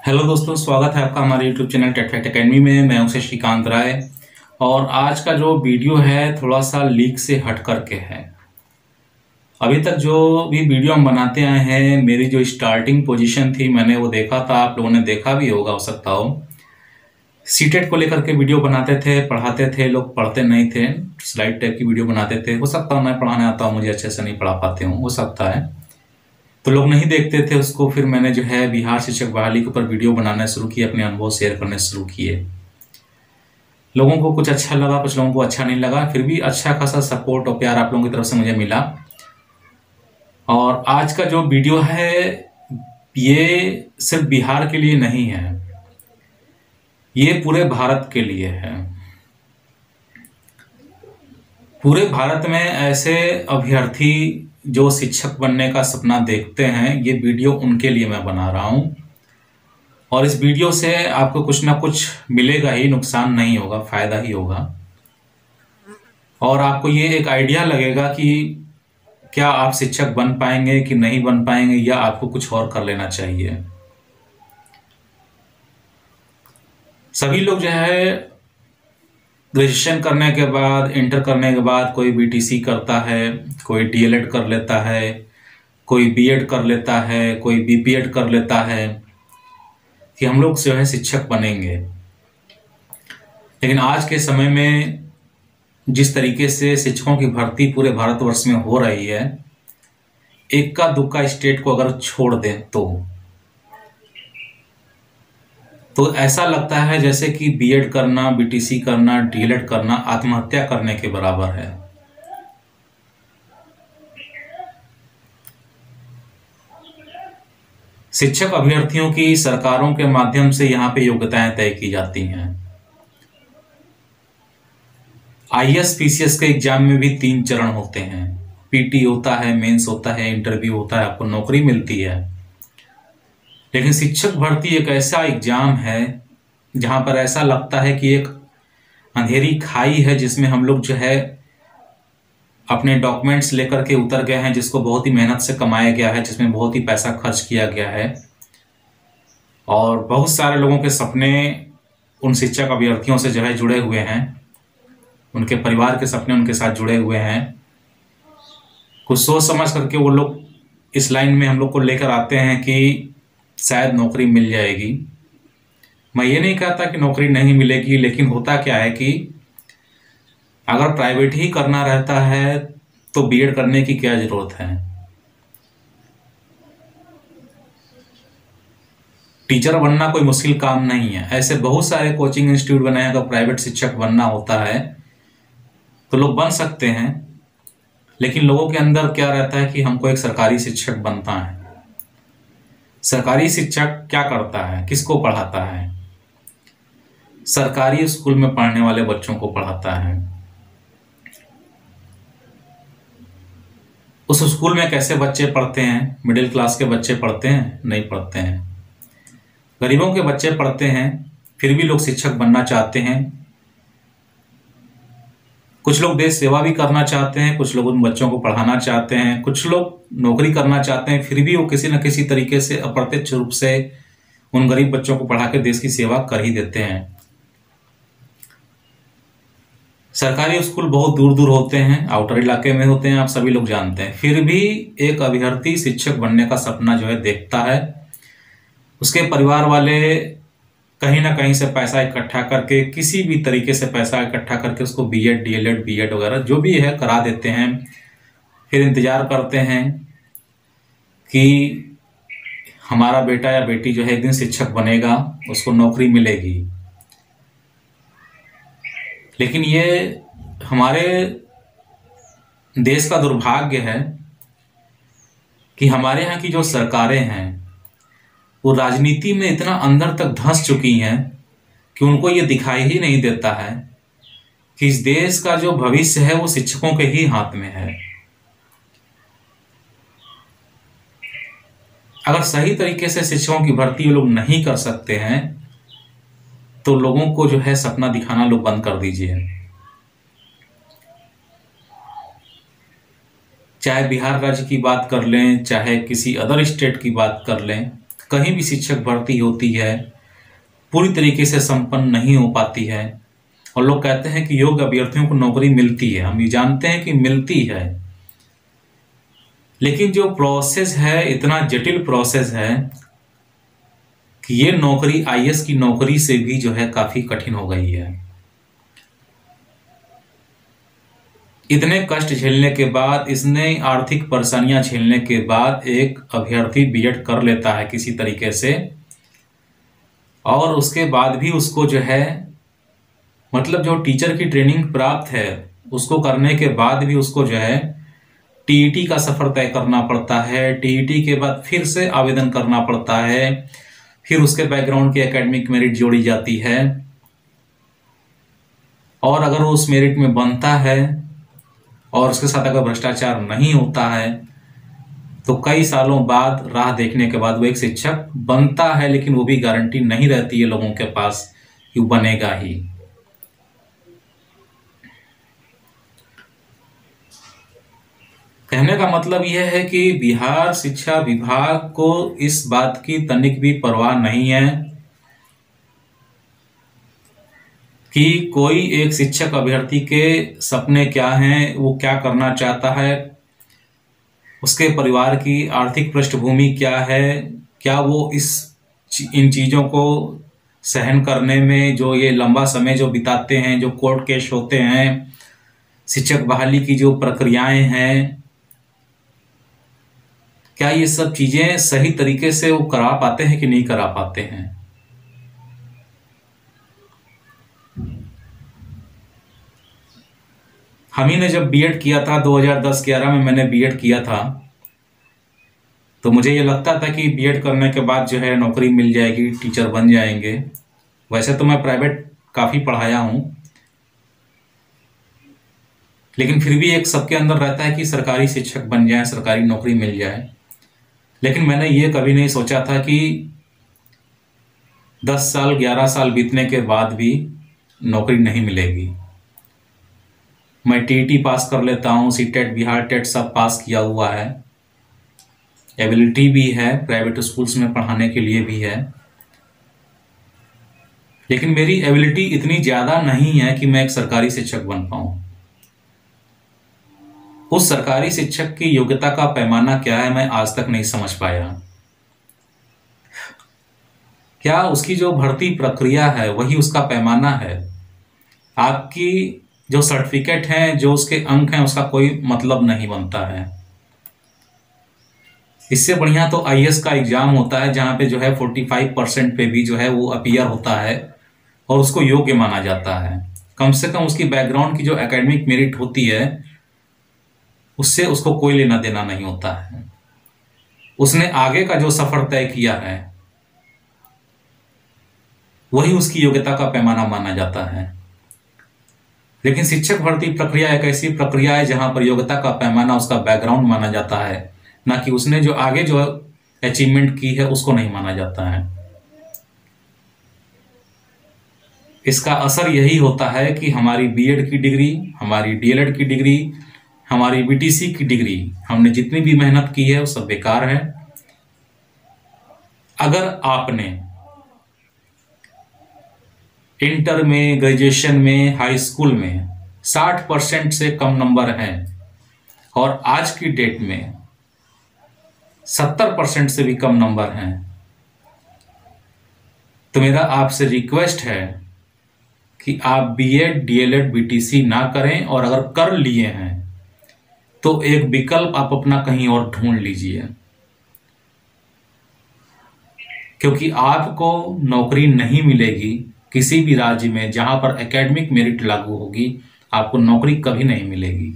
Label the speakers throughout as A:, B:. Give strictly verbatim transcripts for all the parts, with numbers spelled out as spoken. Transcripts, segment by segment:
A: Hello दोस्तों, स्वागत है आपका हमारे YouTube channel tech fact academy में। मैं हूं शशिकांत राय और आज का जो वीडियो है थोड़ा सा लीक से हट करके है। अभी तक जो भी वीडियो हम बनाते आए हैं, मेरी जो स्टार्टिंग पोजीशन थी मैंने वो देखा था, आप लोगों ने देखा भी होगा हो सकता हो। सीटेट को लेकर के वीडियो बनाते थे, पढ़ाते थे, लोग पढ़ते नहीं थे, स्लाइड टाइप की वीडियो बनाते थे। हो सकता हो मैं पढ़ाने आता हूँ, मुझे अच्छे से नहीं पढ़ा पाते हूँ, हो सकता है, तो लोग नहीं देखते थे उसको। फिर मैंने जो है बिहार शिक्षक बहाली के ऊपर वीडियो बनाना शुरू किए, अपने अनुभव शेयर करने शुरू किए। लोगों को कुछ अच्छा लगा, कुछ लोगों को अच्छा नहीं लगा, फिर भी अच्छा खासा सपोर्ट और प्यार आप लोगों की तरफ से मुझे मिला। और आज का जो वीडियो है ये सिर्फ बिहार के लिए नहीं है, ये पूरे भारत के लिए है। पूरे भारत में ऐसे अभ्यर्थी जो शिक्षक बनने का सपना देखते हैं, ये वीडियो उनके लिए मैं बना रहा हूं। और इस वीडियो से आपको कुछ ना कुछ मिलेगा ही, नुकसान नहीं होगा, फायदा ही होगा। और आपको ये एक आइडिया लगेगा कि क्या आप शिक्षक बन पाएंगे कि नहीं बन पाएंगे, या आपको कुछ और कर लेना चाहिए। सभी लोग जो है ग्रेजुएशन करने के बाद, इंटर करने के बाद कोई बीटीसी करता है, कोई डीएलएड कर लेता है, कोई बीएड कर लेता है, कोई बीपीएड कर लेता है कि हम लोग जो है शिक्षक बनेंगे। लेकिन आज के समय में जिस तरीके से शिक्षकों की भर्ती पूरे भारतवर्ष में हो रही है, इक्का दुक्का स्टेट को अगर छोड़ दें तो तो ऐसा लगता है जैसे कि बीएड करना, बीटीसी करना, डीएलएड करना आत्महत्या करने के बराबर है। शिक्षक अभ्यर्थियों की सरकारों के माध्यम से यहाँ पे योग्यताएं तय की जाती हैं। आईएएस पीसीएस के एग्जाम में भी तीन चरण होते हैं, पीटी होता है, मेंस होता है, इंटरव्यू होता है, आपको नौकरी मिलती है। लेकिन शिक्षक भर्ती एक ऐसा एग्जाम है जहां पर ऐसा लगता है कि एक अंधेरी खाई है जिसमें हम लोग जो है अपने डॉक्यूमेंट्स लेकर के उतर गए हैं, जिसको बहुत ही मेहनत से कमाया गया है, जिसमें बहुत ही पैसा खर्च किया गया है। और बहुत सारे लोगों के सपने उन शिक्षक अभ्यर्थियों से जो है जुड़े हुए हैं, उनके परिवार के सपने उनके साथ जुड़े हुए हैं। कुछ सोच समझ करके वो लोग इस लाइन में हम लोग को लेकर आते हैं कि शायद नौकरी मिल जाएगी। मैं ये नहीं कहता कि नौकरी नहीं मिलेगी, लेकिन होता क्या है कि अगर प्राइवेट ही करना रहता है तो बीएड करने की क्या जरूरत है। टीचर बनना कोई मुश्किल काम नहीं है, ऐसे बहुत सारे कोचिंग इंस्टीट्यूट बने हैं। अगर प्राइवेट शिक्षक बनना होता है तो लोग बन सकते हैं, लेकिन लोगों के अंदर क्या रहता है कि हमको एक सरकारी शिक्षक बनता है। सरकारी शिक्षक क्या करता है, किसको पढ़ाता है? सरकारी स्कूल में पढ़ने वाले बच्चों को पढ़ाता है। उस स्कूल में कैसे बच्चे पढ़ते हैं? मिडिल क्लास के बच्चे पढ़ते हैं? नहीं पढ़ते हैं। गरीबों के बच्चे पढ़ते हैं, फिर भी लोग शिक्षक बनना चाहते हैं। कुछ लोग देश सेवा भी करना चाहते हैं, कुछ लोग उन बच्चों को पढ़ाना चाहते हैं, कुछ लोग नौकरी करना चाहते हैं, फिर भी वो किसी न किसी तरीके से अप्रत्यक्ष रूप से उन गरीब बच्चों को पढ़ा के देश की सेवा कर ही देते हैं। सरकारी स्कूल बहुत दूर दूर होते हैं, आउटर इलाके में होते हैं, आप सभी लोग जानते हैं। फिर भी एक अभ्यर्थी शिक्षक बनने का सपना जो है देखता है। उसके परिवार वाले कहीं ना कहीं से पैसा इकट्ठा करके, किसी भी तरीके से पैसा इकट्ठा करके उसको बीएड, डीएलएड, बीएड वगैरह जो भी है करा देते हैं। फिर इंतजार करते हैं कि हमारा बेटा या बेटी जो है एक दिन शिक्षक बनेगा, उसको नौकरी मिलेगी। लेकिन ये हमारे देश का दुर्भाग्य है कि हमारे यहाँ की जो सरकारें हैं वो राजनीति में इतना अंदर तक धंस चुकी हैं कि उनको ये दिखाई ही नहीं देता है कि इस देश का जो भविष्य है वो शिक्षकों के ही हाथ में है। अगर सही तरीके से शिक्षकों की भर्ती लोग नहीं कर सकते हैं तो लोगों को जो है सपना दिखाना लोग बंद कर दीजिए। चाहे बिहार राज्य की बात कर लें, चाहे किसी अदर स्टेट की बात कर लें, कहीं भी शिक्षक भर्ती होती है पूरी तरीके से संपन्न नहीं हो पाती है, और लोग कहते हैं कि योग्य अभ्यर्थियों को नौकरी मिलती है। हम ये जानते हैं कि मिलती है, लेकिन जो प्रोसेस है इतना जटिल प्रोसेस है कि ये नौकरी आई ए एस की नौकरी से भी जो है काफी कठिन हो गई है। इतने कष्ट झेलने के बाद, इसने आर्थिक परेशानियां झेलने के बाद एक अभ्यर्थी बी एड कर लेता है किसी तरीके से, और उसके बाद भी उसको जो है मतलब जो टीचर की ट्रेनिंग प्राप्त है उसको करने के बाद भी उसको जो है टी ई टी का सफर तय करना पड़ता है। टी ई टी के बाद फिर से आवेदन करना पड़ता है, फिर उसके बैकग्राउंड की एकेडमिक मेरिट जोड़ी जाती है, और अगर वो उस मेरिट में बनता है और उसके साथ अगर भ्रष्टाचार नहीं होता है तो कई सालों बाद राह देखने के बाद वो एक शिक्षक बनता है, लेकिन वो भी गारंटी नहीं रहती है लोगों के पास कि वो बनेगा ही। कहने का मतलब यह है कि बिहार शिक्षा विभाग को इस बात की तनिक भी परवाह नहीं है कि कोई एक शिक्षक अभ्यर्थी के सपने क्या हैं, वो क्या करना चाहता है, उसके परिवार की आर्थिक पृष्ठभूमि क्या है, क्या वो इस इन चीज़ों को सहन करने में जो ये लंबा समय जो बिताते हैं, जो कोर्ट केस होते हैं, शिक्षक बहाली की जो प्रक्रियाएं हैं, क्या ये सब चीजें सही तरीके से वो करा पाते हैं कि नहीं करा पाते हैं। हम ही ने जब बी एड किया था दो हज़ार दस ग्यारह में, मैंने बी एड किया था, तो मुझे ये लगता था कि बी एड करने के बाद जो है नौकरी मिल जाएगी, टीचर बन जाएंगे। वैसे तो मैं प्राइवेट काफ़ी पढ़ाया हूँ, लेकिन फिर भी एक सबके अंदर रहता है कि सरकारी शिक्षक बन जाए, सरकारी नौकरी मिल जाए। लेकिन मैंने ये कभी नहीं सोचा था कि दस साल ग्यारह साल बीतने के बाद भी नौकरी नहीं मिलेगी। मैं टी ई टी पास कर लेता हूँ, सी टेट, बिहार टेट सब पास किया हुआ है, एबिलिटी भी है, प्राइवेट स्कूल्स में पढ़ाने के लिए भी है, लेकिन मेरी एबिलिटी इतनी ज़्यादा नहीं है कि मैं एक सरकारी शिक्षक बन पाऊँ। उस सरकारी शिक्षक की योग्यता का पैमाना क्या है मैं आज तक नहीं समझ पाया। क्या उसकी जो भर्ती प्रक्रिया है वही उसका पैमाना है? आपकी जो सर्टिफिकेट हैं, जो उसके अंक हैं, उसका कोई मतलब नहीं बनता है। इससे बढ़िया तो आई ए एस का एग्जाम होता है, जहां पे जो है पैंतालीस परसेंट पे भी जो है वो अपीयर होता है और उसको योग्य माना जाता है। कम से कम उसकी बैकग्राउंड की जो एकेडमिक मेरिट होती है उससे उसको कोई लेना देना नहीं होता है। उसने आगे का जो सफर तय किया है वही उसकी योग्यता का पैमाना माना जाता है। लेकिन शिक्षक भर्ती प्रक्रिया एक ऐसी प्रक्रिया है जहां पर योग्यता का पैमाना उसका बैकग्राउंड माना जाता है, ना कि उसने जो आगे जो अचीवमेंट की है उसको नहीं माना जाता है। इसका असर यही होता है कि हमारी बी एड की डिग्री, हमारी डी एल एड की डिग्री, हमारी बी टी सी की डिग्री, हमने जितनी भी मेहनत की है वो सब बेकार है। अगर आपने इंटर में, ग्रेजुएशन में, हाई स्कूल में साठ परसेंट से कम नंबर हैं और आज की डेट में सत्तर परसेंट से भी कम नंबर हैं, तो मेरा आपसे रिक्वेस्ट है कि आप B Ed, D L Ed, B T C ना करें, और अगर कर लिए हैं तो एक विकल्प आप अपना कहीं और ढूंढ लीजिए, क्योंकि आपको नौकरी नहीं मिलेगी किसी भी राज्य में जहां पर एकेडमिक मेरिट लागू होगी, आपको नौकरी कभी नहीं मिलेगी।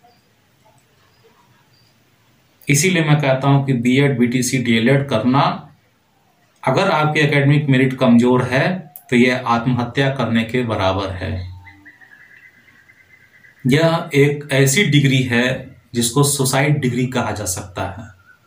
A: इसीलिए मैं कहता हूं कि B Ed, B T C, D L Ed करना, अगर आपकी एकेडमिक मेरिट कमजोर है तो यह आत्महत्या करने के बराबर है। यह एक ऐसी डिग्री है जिसको सुसाइड डिग्री कहा जा सकता है।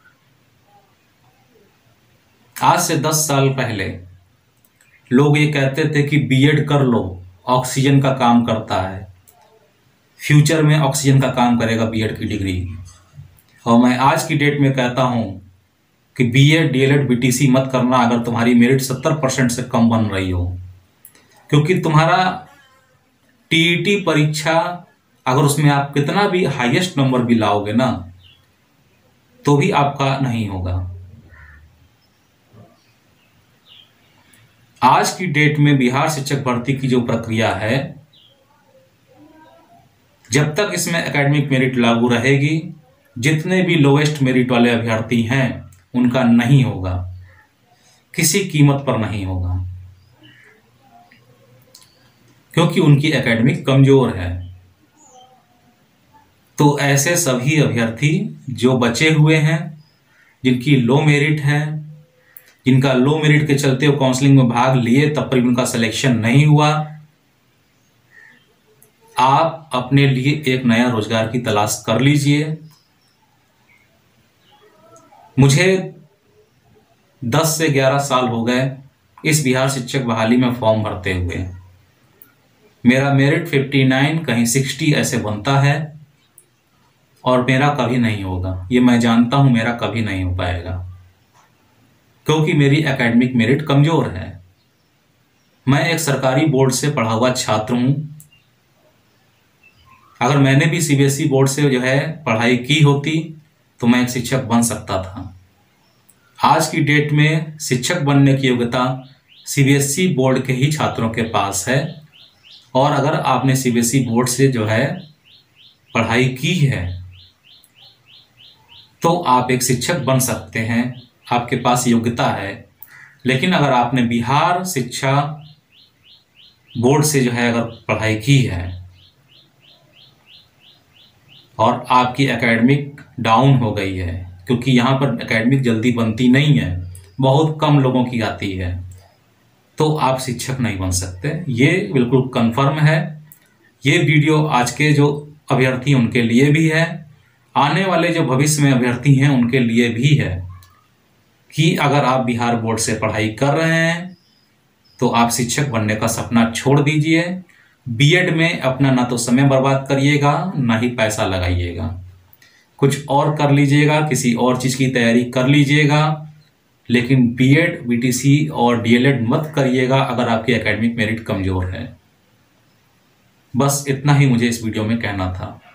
A: आज से दस साल पहले लोग ये कहते थे कि बी एड कर लो, ऑक्सीजन का काम करता है, फ्यूचर में ऑक्सीजन का काम करेगा बी एड की डिग्री। और मैं आज की डेट में कहता हूं कि बीएड डीएलएड बीटीसी मत करना अगर तुम्हारी मेरिट सत्तर परसेंट से कम बन रही हो, क्योंकि तुम्हारा टीईटी परीक्षा अगर उसमें आप कितना भी हाईएस्ट नंबर भी लाओगे ना तो भी आपका नहीं होगा। आज की डेट में बिहार शिक्षक भर्ती की जो प्रक्रिया है, जब तक इसमें एकेडमिक मेरिट लागू रहेगी, जितने भी लोएस्ट मेरिट वाले अभ्यर्थी हैं उनका नहीं होगा, किसी कीमत पर नहीं होगा, क्योंकि उनकी एकेडमिक कमजोर है। तो ऐसे सभी अभ्यर्थी जो बचे हुए हैं, जिनकी लो मेरिट है, जिनका लो मेरिट के चलते वो काउंसलिंग में भाग लिए तब पर उनका सिलेक्शन नहीं हुआ, आप अपने लिए एक नया रोजगार की तलाश कर लीजिए। मुझे दस से ग्यारह साल हो गए इस बिहार शिक्षक बहाली में फॉर्म भरते हुए। मेरा मेरिट उनसठ कहीं साठ ऐसे बनता है और मेरा कभी नहीं होगा, ये मैं जानता हूं, मेरा कभी नहीं हो पाएगा, क्योंकि मेरी एकेडमिक मेरिट कमजोर है। मैं एक सरकारी बोर्ड से पढ़ा हुआ छात्र हूं। अगर मैंने भी सीबीएसई बोर्ड से जो है पढ़ाई की होती तो मैं एक शिक्षक बन सकता था। आज की डेट में शिक्षक बनने की योग्यता सीबीएसई बोर्ड के ही छात्रों के पास है, और अगर आपने सीबीएसई बोर्ड से जो है पढ़ाई की है तो आप एक शिक्षक बन सकते हैं, आपके पास योग्यता है। लेकिन अगर आपने बिहार शिक्षा बोर्ड से जो है अगर पढ़ाई की है और आपकी एकेडमिक डाउन हो गई है, क्योंकि यहाँ पर एकेडमिक जल्दी बनती नहीं है, बहुत कम लोगों की आती है, तो आप शिक्षक नहीं बन सकते। ये बिल्कुल कंफर्म है। ये वीडियो आज के जो अभ्यर्थी उनके लिए भी है, आने वाले जो भविष्य में अभ्यर्थी हैं उनके लिए भी है, कि अगर आप बिहार बोर्ड से पढ़ाई कर रहे हैं तो आप शिक्षक बनने का सपना छोड़ दीजिए। बीएड में अपना ना तो समय बर्बाद करिएगा ना ही पैसा लगाइएगा, कुछ और कर लीजिएगा, किसी और चीज की तैयारी कर लीजिएगा, लेकिन बीएड बीटीसी और डीएलएड मत करिएगा अगर आपकी एकेडमिक मेरिट कमजोर है। बस इतना ही मुझे इस वीडियो में कहना था।